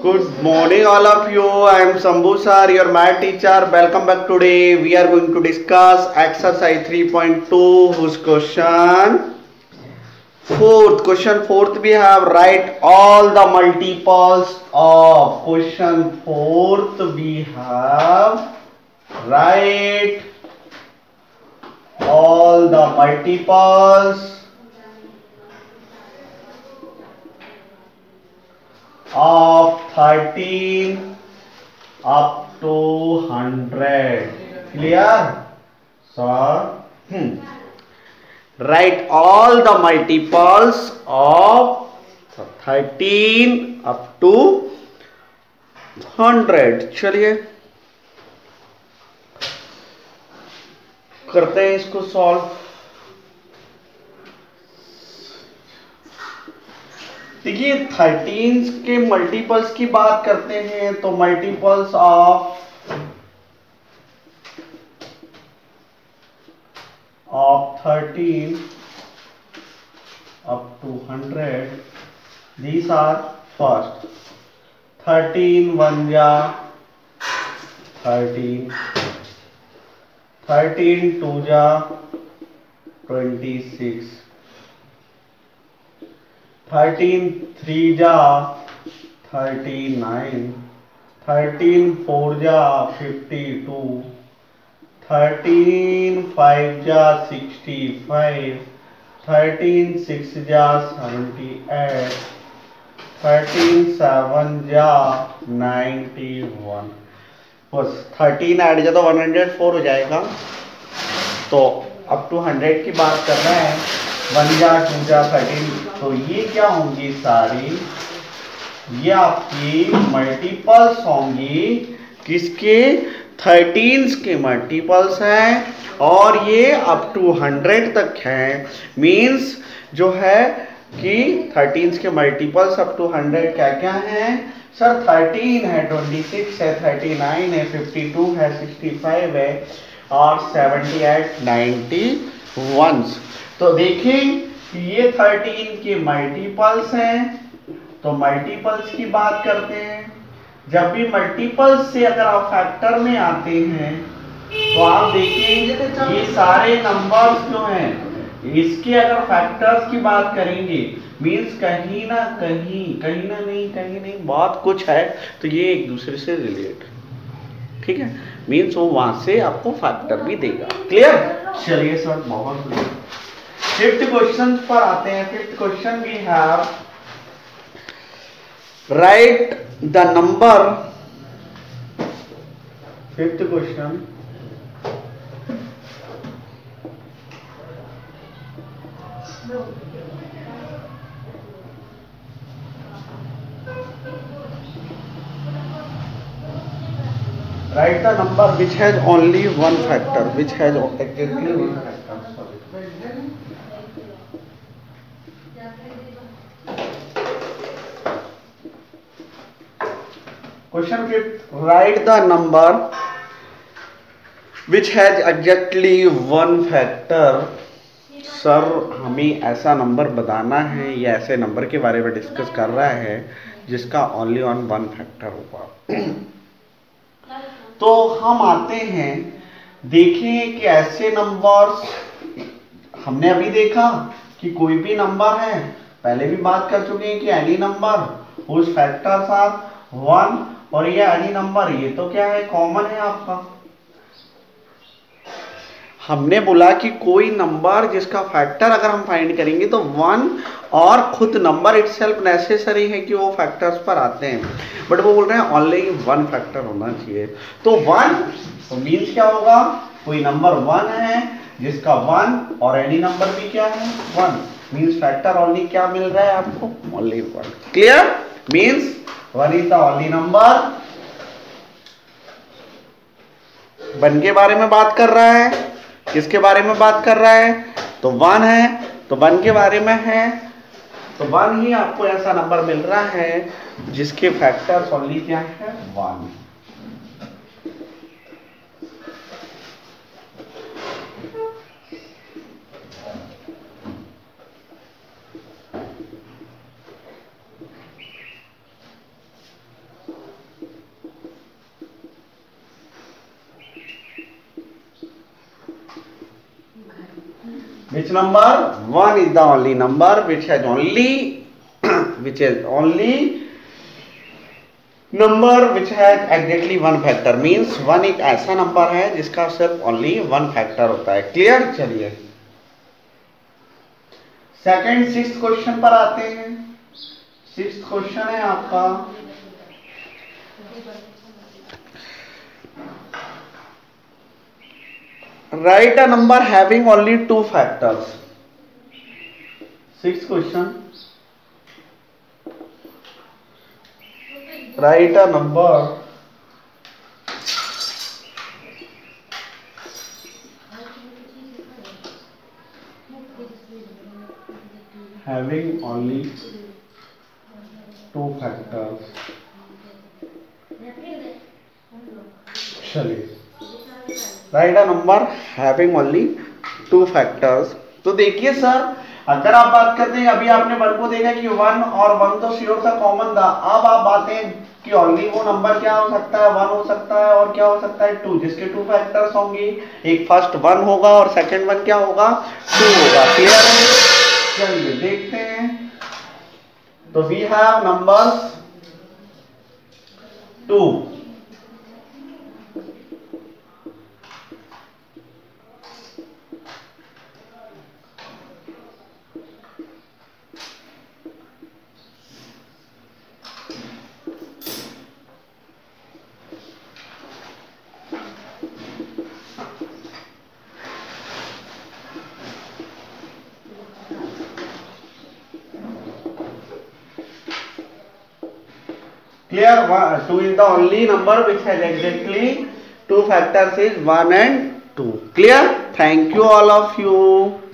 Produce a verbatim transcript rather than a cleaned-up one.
Good morning, all of you. I am Sambhu sir, your math teacher. Welcome back. Today we are going to discuss exercise three point two, whose question fourth. Question fourth we have write all the multiples of. Question fourth we have write all the multiples of thirteen up to one hundred. Clear? So, hmm. write all the multiples of thirteen up to one hundred. चलिए करते हैं इसको solve. देखिए thirteen के multiples की बात करते हैं तो multiples of of thirteen up to hundred these are first thirteen one जा थर्टीन थर्टीन टू जा ट्वेंटी सिक्स थर्टीन थ्री जा थर्टी नाइन थर्टीन फोर जा फिफ्टी टू थर्टीन फाइव जा सिक्सटी फाइव थर्टीन सिक्स जा seventy eight thirteen seven जा ninety one. बस thirteen add जा तो वन हंड्रेड फोर हो जाएगा. तो अप टू हंड्रेड की बात कर रहे हैं. वन जा टू जा थर्टीन. तो ये क्या होंगी सारी, ये आपकी मल्टीपल्स होंगी किसके, थर्टीन के मल्टीपल्स हैं और ये अप टू हंड्रेड तक हैं. मींस जो है कि थर्टीन के मल्टीपल्स अप टू हंड्रेड क्या क्या हैं सर. थर्टीन है, ट्वेंटी सिक्स है, थर्टी नाइन है, फिफ्टी टू है, सिक्सटी फाइव है और सेवेंटी एट नाइन्टी वन. तो देखें ये थर्टीन के मल्टीपल्स हैं. तो मल्टीपल्स की बात करते हैं. जब भी मल्टीपल्स से अगर आप फैक्टर में आते हैं तो आप देखें ये सारे नंबर्स जो हैं इसके अगर फैक्टर्स की बात करेंगे मींस कहीं ना कहीं कहीं ना नहीं कहीं नहीं बहुत कुछ है. तो ये एक दूसरे से रिलेट, ठीक है, मींस वो वहां से आपको फैक्टर भी देगा. क्लियर? चलिए सर बहुत बढ़िया. फिफ्थ क्वेश्चन पर आते हैं. Fifth question we have write the number. Fifth question write the number which has only one factor, which has exactly one factor. Question fifth, write the number which has exactly one factor. Sir हमें ऐसा number बताना है या ऐसे number के बारे में discuss कर रहा है जिसका ओनली ऑन वन फैक्टर होगा. तो हम आते हैं, देखें कि ऐसे नंबर्स हमने अभी देखा कि कोई भी नंबर है, पहले भी बात कर चुके हैं कि एनी नंबर उस फैक्टर्स आर वन. और ये एनी नंबर ये तो क्या है, कॉमन है आपका. हमने बोला कि कोई नंबर जिसका फैक्टर अगर हम फाइंड करेंगे तो वन और खुद नंबर इटसेल्फ नेसेसरी है कि वो फैक्टर्स पर आते हैं. बट वो बोल रहे हैं ओनली वन फैक्टर होना चाहिए. तो वन तो मीन्स क्या होगा, कोई नंबर वन है जिसका वन और एनी नंबर भी क्या है वन. मीन्स फैक्टर ओनली क्या मिल रहा है आपको, only one. Clear? Means one is the only number. One के बारे में बात कर रहा है, किसके बारे में बात कर रहा है, तो वन है. तो वन के बारे में है तो वन ही आपको ऐसा नंबर मिल रहा है जिसके फैक्टर्स ओनली क्या है one. Which number? one is the only number which has only which is only number which has exactly one factor. Means one एक ऐसा नंबर है जिसका सिर्फ only one factor होता है. क्लियर? चलिए सेकेंड सिक्स्थ क्वेश्चन पर आते हैं. सिक्स्थ क्वेश्चन है आपका write a number having only two factors. Sixth question. Write a number having only two factors. चलिए write a number having only two factors. तो देखिए सर, अगर आप बात करते हैं, अभी आपने वन को देखा कि वन और वन तो श्योर था, कॉमन था. अब आप बातें कि ओनली वो नंबर क्या हो सकता है, वन हो सकता है और क्या हो सकता है, टू, जिसके टू फैक्टर्स होंगे. एक फर्स्ट वन होगा और सेकंड वन क्या होगा, टू होगा. क्लियर है? चलिए देखते हैं. तो we have numbers two. Clear? two is the only number which has exactly two factors is one and two. Clear? Thank you all of you.